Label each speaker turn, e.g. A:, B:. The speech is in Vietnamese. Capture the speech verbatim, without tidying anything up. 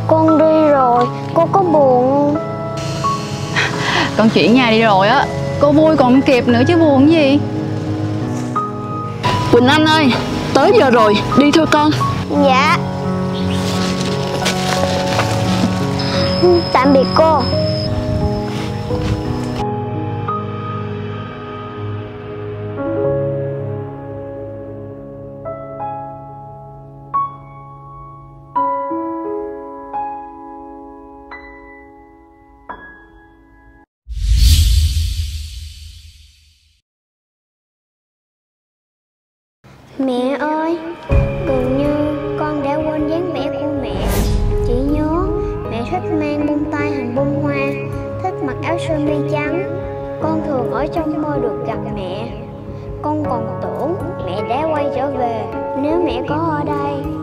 A: Con đi rồi, cô có buồn?
B: Con chuyển nhà đi rồi á, cô vui còn không kịp nữa chứ buồn gì.
C: Quỳnh Anh ơi, tới giờ rồi, đi thôi con.
A: Dạ. Tạm biệt cô. Mẹ ơi, gần như con đã quên dáng vẻ của mẹ. Chỉ nhớ mẹ thích mang bông tai hình bông hoa, thích mặc áo sơ mi trắng. Con thường ở trong mơ được gặp mẹ. Con còn tưởng mẹ đã quay trở về. Nếu mẹ có ở đây